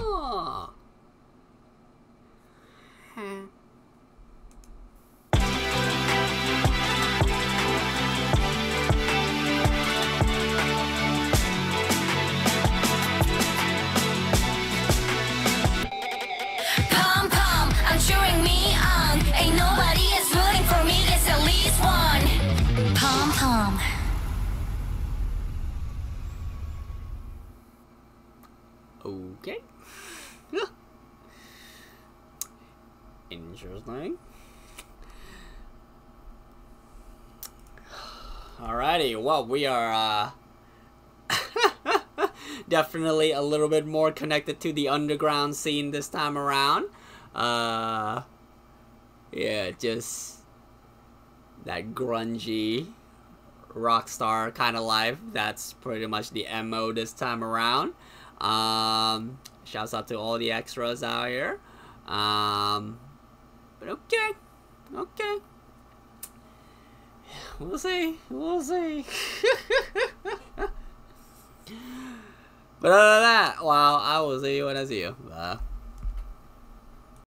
Oh. Pom pom, I'm cheering me on. Ain't nobody is rooting for me, it's at least one. Pom pom. Okay. Interesting. Alrighty, well, we are definitely a little bit more connected to the underground scene this time around. Yeah, just that grungy rock star kind of life. That's pretty much the MO this time around. Shouts out to all the extras out here. But okay. We'll see. But other than that, well, I will see you when I see you.